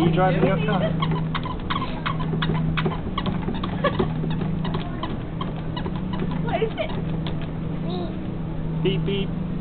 you driving your car? What is it? Beep beep.